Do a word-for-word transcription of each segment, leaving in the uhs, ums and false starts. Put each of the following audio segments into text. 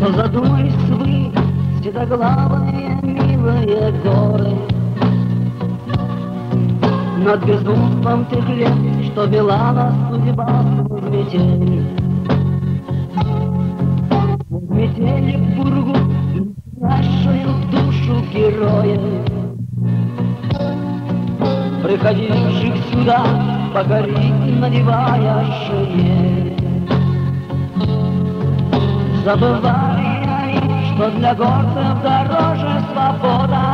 Но задумались вы, седоглавые милые горы, над безумством тех лет, что вела нас судьба в метель. В метели в пургу, нашую душу героя, приходивших сюда покорить, надевая шинель. Забывали они, что для горцев дороже свобода.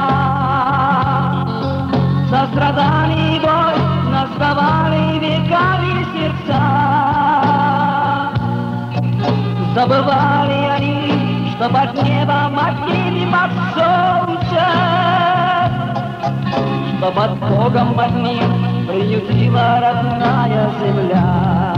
Сострадали и боль наставали веками сердца. Забывали они, что под небом, от ними под солнцем, что под Богом одним приютила родная земля.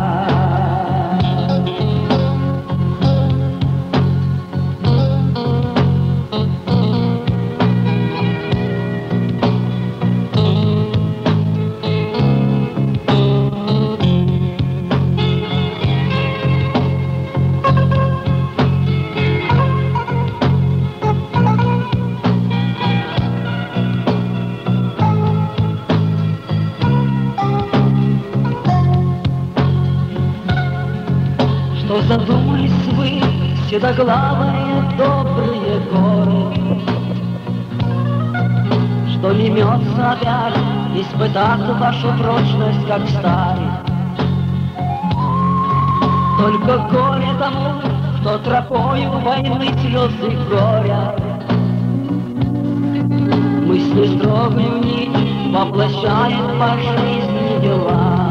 Что задумались вы, седоглавые добрые горы, что не мется опять испытать вашу прочность, как старый. Только горе тому, кто тропою войны слезы горя мысли строгую нить воплощает по жизни дела.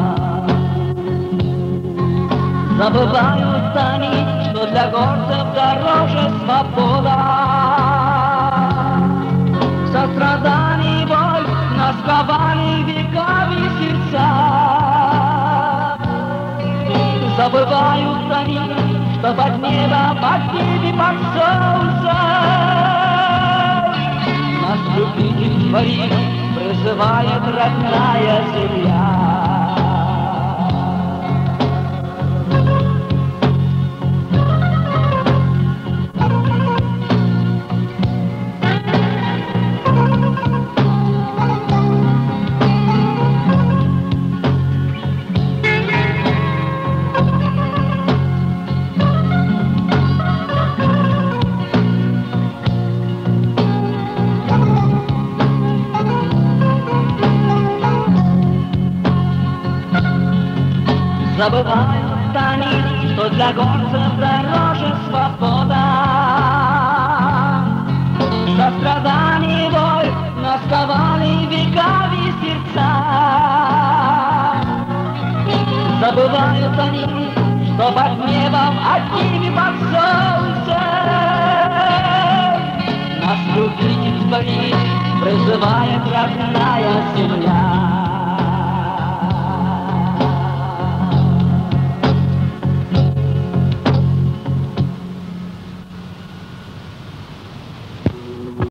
Забывают они, что для горцев дороже свобода. Сострадание и боль нас ковали веками сердца. Забывают они, что под небом, под ними, под солнцем нас любитель творит, призывает родная земля. Забывают они, что для горцев дороже свобода. Сострадание и боль нас ковали веками сердца. Забывают они, что под небом, от ними под солнцем нас любитель творит, призывает родная земля.